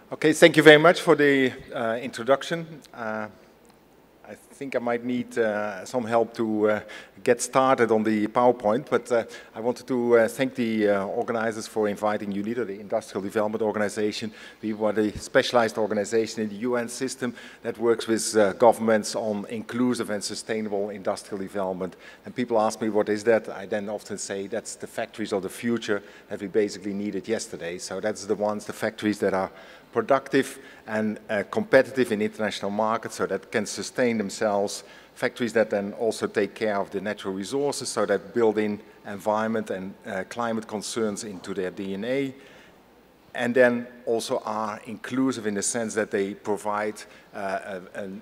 Okay, thank you very much for the introduction. I think I might need some help to get started on the PowerPoint, but I wanted to thank the organizers for inviting UNIDO, the Industrial Development Organization. We were the specialized organization in the UN system that works with governments on inclusive and sustainable industrial development. And people ask me, what is that? I then often say that's the factories of the future that we basically needed yesterday. So that's the ones, the factories that are productive and competitive in international markets, so that can sustain themselves, factories that then also take care of the natural resources, so that build in environment and climate concerns into their DNA, and then also are inclusive in the sense that they provide a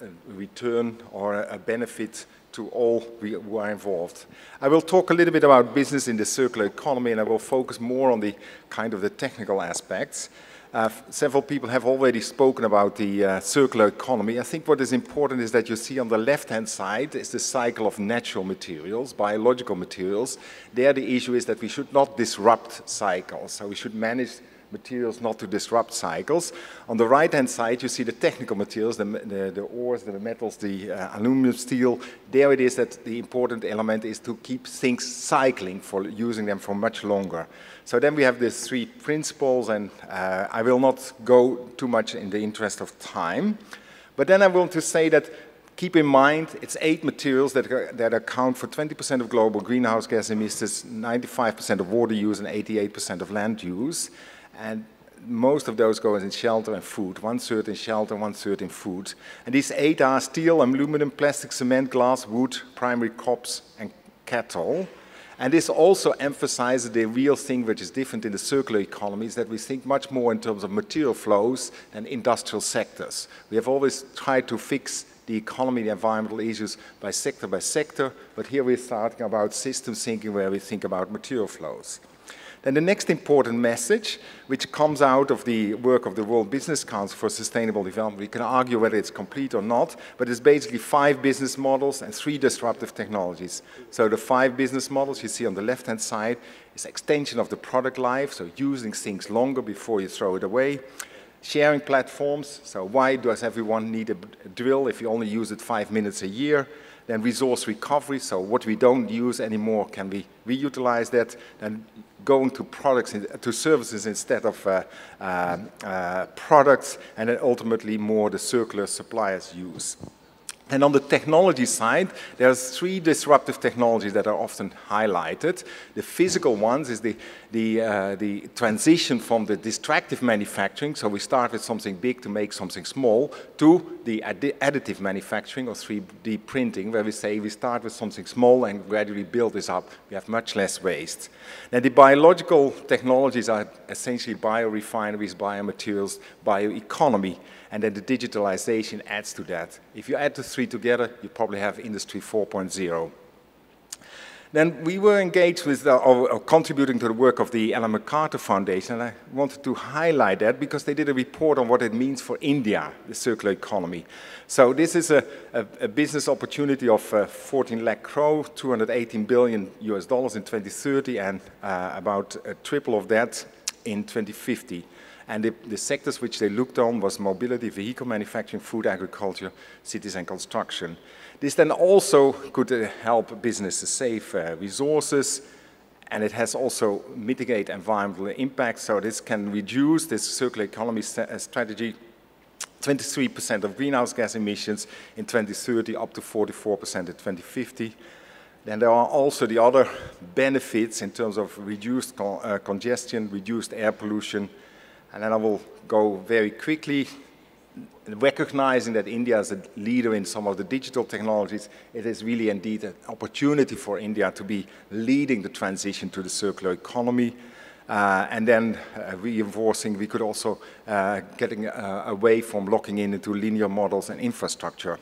return or a benefit to all who are involved. I will talk a little bit about business in the circular economy, and I will focus more on the kind of the technical aspects. Several people have already spoken about the circular economy. I think what is important is that you see on the left-hand side is the cycle of natural materials, biological materials. There the issue is that we should not disrupt cycles, so we should manage materials not to disrupt cycles. On the right-hand side, you see the technical materials, the ores, the metals, the aluminum, steel. There it is that the important element is to keep things cycling, for using them for much longer. So then we have these three principles, and I will not go too much in the interest of time. But then I want to say that keep in mind, it's 8 materials that account for 20% of global greenhouse gas emissions, 95% of water use, and 88% of land use. And most of those go in shelter and food, 1/3 in shelter, 1/3 in food. And these 8 are steel, aluminum, plastic, cement, glass, wood, primary crops, and cattle. And this also emphasizes the real thing which is different in the circular economy, is that we think much more in terms of material flows than industrial sectors. We have always tried to fix the economy, the environmental issues by sector, but here we're starting about system thinking where we think about material flows. Then the next important message, which comes out of the work of the World Business Council for Sustainable Development, we can argue whether it's complete or not, but it's basically 5 business models and 3 disruptive technologies. So the 5 business models you see on the left-hand side is extension of the product life, so using things longer before you throw it away. Sharing platforms, so why does everyone need a drill if you only use it 5 minutes a year? Then resource recovery, so what we don't use anymore, can we reutilize that? And going to products, to services instead of products, and then ultimately more the circular suppliers use. And on the technology side, there's 3 disruptive technologies that are often highlighted. The physical ones is the transition from the distractive manufacturing, so we start with something big to make something small, to the additive manufacturing or 3D printing, where we say we start with something small and gradually build this up. We have much less waste. Now the biological technologies are essentially biorefineries, biomaterials, bioeconomy. And then the digitalization adds to that. If you add the 3 together, you probably have Industry 4.0. Then we were engaged with, or contributing to the work of the Ellen MacArthur Foundation, and I wanted to highlight that because they did a report on what it means for India, the circular economy. So this is a business opportunity of 14 lakh crore, $218 billion in 2030, and about a triple of that in 2050. And the sectors which they looked on was mobility, vehicle manufacturing, food, agriculture, cities and construction. This then also could help businesses save resources, and it has also mitigate environmental impact. So this can reduce this circular economy strategy 23% of greenhouse gas emissions in 2030, up to 44% in 2050. Then there are also the other benefits in terms of reduced congestion, reduced air pollution. And then I will go very quickly, recognizing that India is a leader in some of the digital technologies. It is really indeed an opportunity for India to be leading the transition to the circular economy. And then reinforcing, we could also getting away from locking into linear models and infrastructure.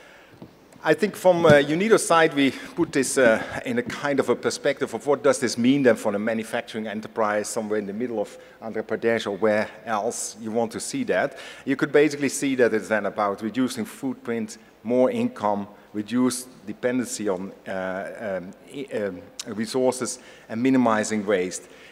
I think from UNIDO's side, we put this in a kind of a perspective of what does this mean then for the manufacturing enterprise somewhere in the middle of Andhra Pradesh or where else you want to see that. You could basically see that it's then about reducing footprint, more income, reduced dependency on resources, and minimizing waste.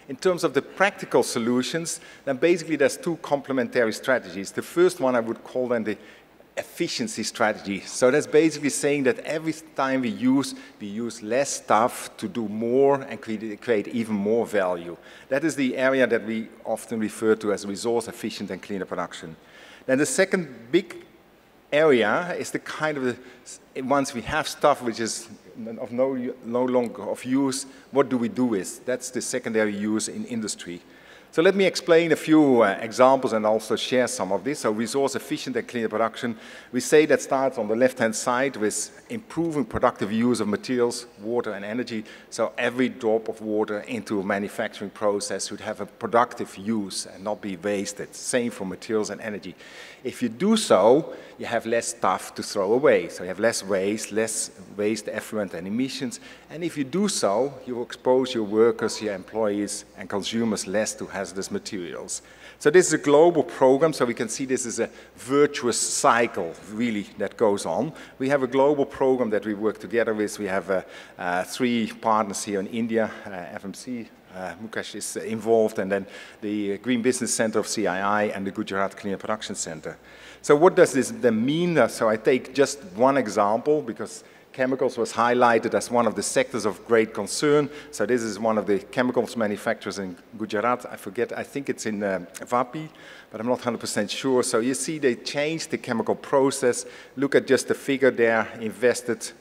In terms of the practical solutions, then basically there's two complementary strategies. The first one I would call then the efficiency strategy. So that's basically saying that every time we use less stuff to do more and create even more value. That is the area that we often refer to as resource efficient and cleaner production. Then the second big area is the kind of, once we have stuff which is of no longer of use, what do we do with? That's the secondary use in industry. So let me explain a few examples and also share some of this. So resource efficient and cleaner production, we say that starts on the left-hand side with improving productive use of materials, water and energy. So every drop of water into a manufacturing process should have a productive use and not be wasted. Same for materials and energy. If you do so, you have less stuff to throw away. So you have less waste, effluent and emissions. And if you do so, you expose your workers, your employees and consumers less to hazardous materials. So this is a global program, so we can see this is a virtuous cycle, really, that goes on. We have a global program that we work together with. We have 3 partners here in India, FMC, Mukesh is involved, and then the Green Business Center of CII and the Gujarat Cleaner Production Center. So what does this then mean? So I take just one example because chemicals was highlighted as one of the sectors of great concern. So this is one of the chemicals manufacturers in Gujarat. I forget, I think it's in Vapi, but I'm not 100% sure. So you see they changed the chemical process. Look at just the figure there, invested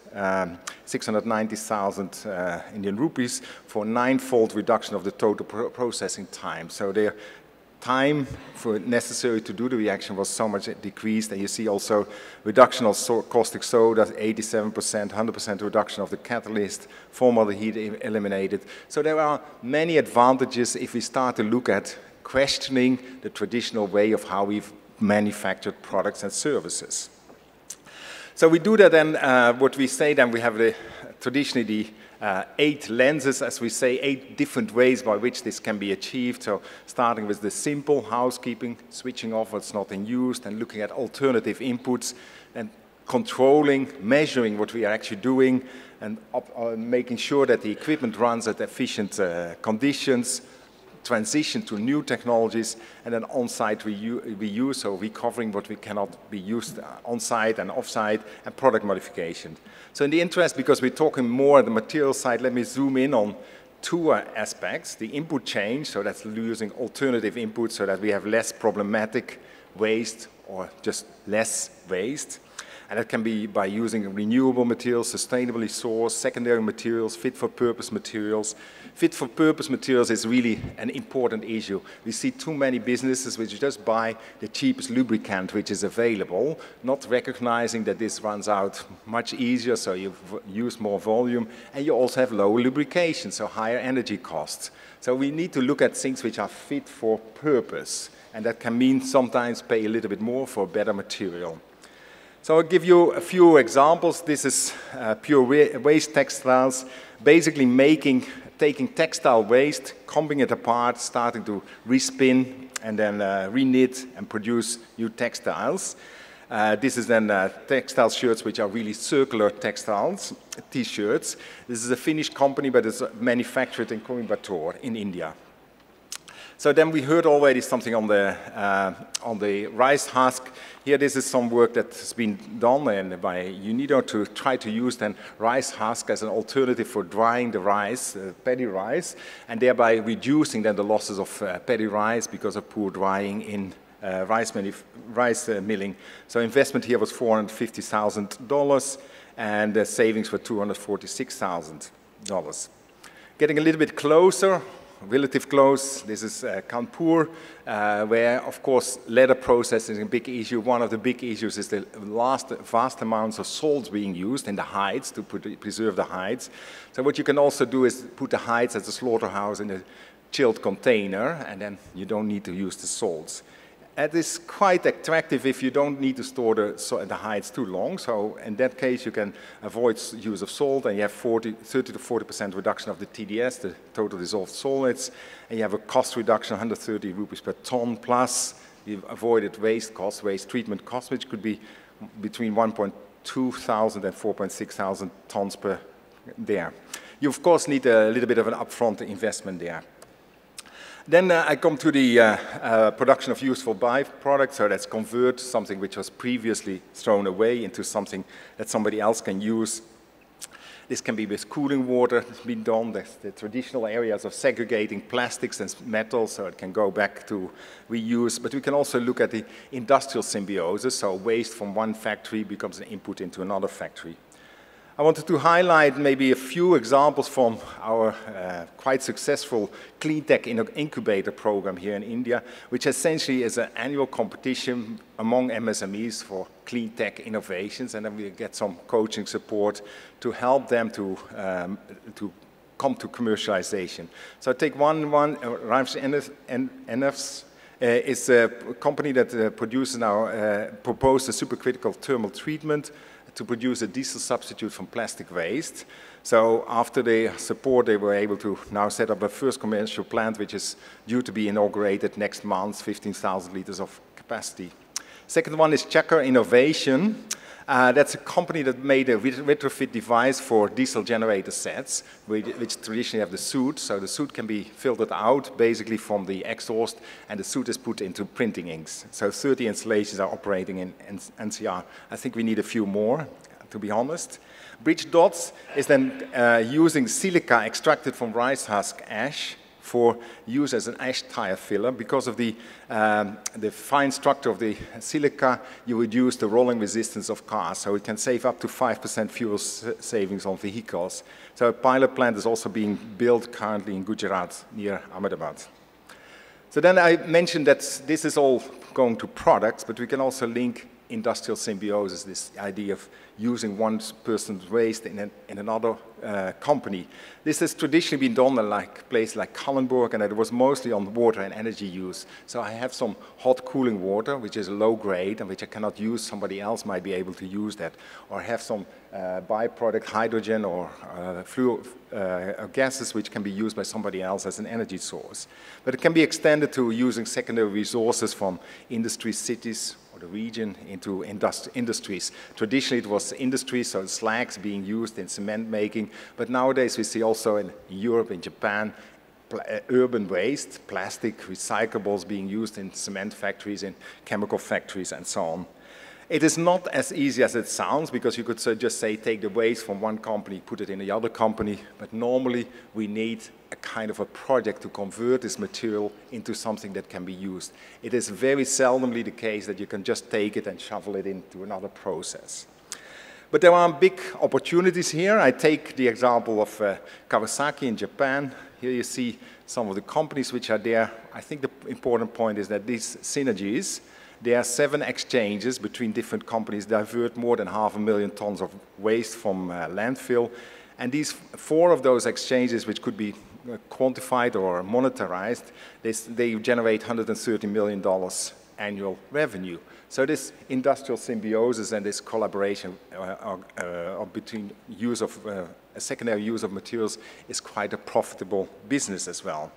690,000 Indian rupees for 9-fold reduction of the total processing time. So their time necessary to do the reaction was so much decreased, and you see also reduction of caustic soda, 87%, 100% reduction of the catalyst, formaldehyde eliminated. So there are many advantages if we start to look at questioning the traditional way of how we've manufactured products and services. So we do that then, what we say then, we have traditionally the 8 lenses, as we say, 8 different ways by which this can be achieved. So starting with the simple housekeeping, switching off what's not in use, and looking at alternative inputs, and controlling, measuring what we are actually doing, and making sure that the equipment runs at efficient conditions, transition to new technologies, and then on-site reuse, so recovering what we cannot be used on-site and off-site, and product modification. So in the interest, because we're talking more at the material side, let me zoom in on 2 aspects. The input change, so that's using alternative inputs so that we have less problematic waste or just less waste. And that can be by using renewable materials, sustainably sourced, secondary materials, fit-for-purpose materials. Fit-for-purpose materials is really an important issue. We see too many businesses which just buy the cheapest lubricant which is available, not recognizing that this runs out much easier, so you use more volume, and you also have lower lubrication, so higher energy costs. So we need to look at things which are fit for purpose, and that can mean sometimes pay a little bit more for better material. So I'll give you a few examples. This is pure waste textiles, basically taking textile waste, combing it apart, starting to respin, and then reknit and produce new textiles. This is then textile shirts, which are really circular textiles, T-shirts. This is a Finnish company, but it's manufactured in Coimbatore in India. So then we heard already something on the rice husk. Here, this is some work that has been done by UNIDO to try to use then rice husk as an alternative for drying the rice, paddy rice, and thereby reducing then the losses of paddy rice because of poor drying in rice milling. So investment here was $450,000, and the savings were $246,000. Getting a little bit closer, relative close, this is Kanpur, where, of course, leather processing is a big issue. One of the big issues is the vast amounts of salts being used in the hides to preserve the hides. So what you can also do is put the hides at the slaughterhouse in a chilled container, and then you don't need to use the salts. It is quite attractive if you don't need to store the hides too long. So in that case, you can avoid use of salt, and you have 30 to 40% reduction of the TDS, the total dissolved solids, and you have a cost reduction, 130 rupees per ton, plus you've avoided waste costs, waste treatment costs, which could be between 1.2 thousand and 4.6 thousand tons per there. You, of course, need a little bit of an upfront investment there. Then I come to the production of useful byproducts, so that's convert something which was previously thrown away into something that somebody else can use. This can be with cooling water, it's been done. There's the traditional areas of segregating plastics and metals, so it can go back to reuse. But we can also look at the industrial symbiosis, so waste from one factory becomes an input into another factory. I wanted to highlight maybe a few examples from our quite successful Clean Tech Incubator program here in India, which essentially is an annual competition among MSMEs for clean tech innovations, and then we get some coaching support to help them to come to commercialization. So I take one Rives NFs. It's a company that produces now, proposed a supercritical thermal treatment to produce a diesel substitute from plastic waste. So after the support, they were able to now set up a first commercial plant, which is due to be inaugurated next month, 15,000 liters of capacity. Second one is Checker Innovation. That's a company that made a retrofit device for diesel generator sets, which traditionally have the soot. So the soot can be filtered out basically from the exhaust, and the soot is put into printing inks. So 30 installations are operating in NCR. I think we need a few more, to be honest. Bridge Dots is then using silica extracted from rice husk ash for use as an ash tire filler. Because of the fine structure of the silica, you reduce the rolling resistance of cars, so it can save up to 5% fuel savings on vehicles. So a pilot plant is also being built currently in Gujarat, near Ahmedabad. So then I mentioned that this is all going to products, but we can also link industrial symbiosis, this idea of using one person's waste in another company. This has traditionally been done in places like Kalundborg, and it was mostly on water and energy use. So I have some hot cooling water, which is low grade and which I cannot use. Somebody else might be able to use that. Or have some byproduct hydrogen or gases which can be used by somebody else as an energy source. But it can be extended to using secondary resources from industry, cities, the region into industries. Traditionally, it was industry, so slags being used in cement making, but nowadays we see also in Europe, in Japan, urban waste, plastic recyclables being used in cement factories, in chemical factories, and so on. It is not as easy as it sounds, because you could just say take the waste from one company, put it in the other company, but normally we need a kind of a project to convert this material into something that can be used. It is very seldomly the case that you can just take it and shovel it into another process. But there are big opportunities here. I take the example of Kawasaki in Japan. Here you see some of the companies which are there. I think the important point is that these synergies, there are 7 exchanges between different companies, divert more than 500,000 tons of waste from landfill. And these 4 of those exchanges, which could be quantified or monetarized, they generate $130 million annual revenue. So this industrial symbiosis and this collaboration between use of a secondary use of materials is quite a profitable business as well.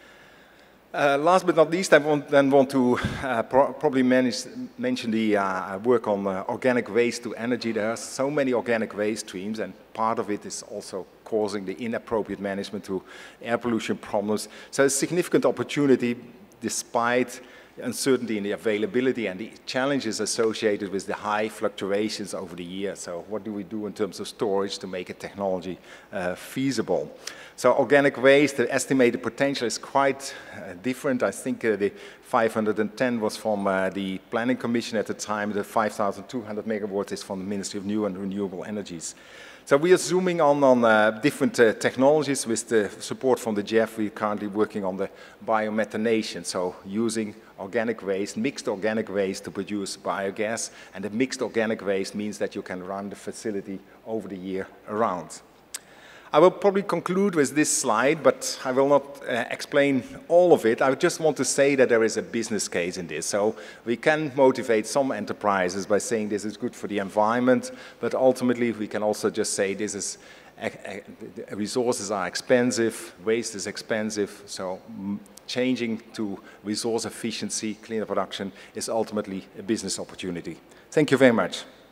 Last but not least, I want to probably mention the work on organic waste to energy. There are so many organic waste streams, and part of it is also causing the inappropriate management to air pollution problems. So a significant opportunity despite uncertainty in the availability and the challenges associated with the high fluctuations over the year. So what do we do in terms of storage to make a technology feasible? So organic waste, the estimated potential is quite different. I think the 510 was from the Planning Commission at the time. The 5,200 megawatts is from the Ministry of New and Renewable Energies. So we are zooming on different technologies. With the support from the GEF, we're currently working on the biomethanation, so using organic waste, mixed organic waste to produce biogas, and the mixed organic waste means that you can run the facility over the year around. I will probably conclude with this slide, but I will not explain all of it. I just want to say that there is a business case in this. So we can motivate some enterprises by saying this is good for the environment, but ultimately we can also just say this is resources are expensive, waste is expensive, so changing to resource efficiency, cleaner production is ultimately a business opportunity. Thank you very much.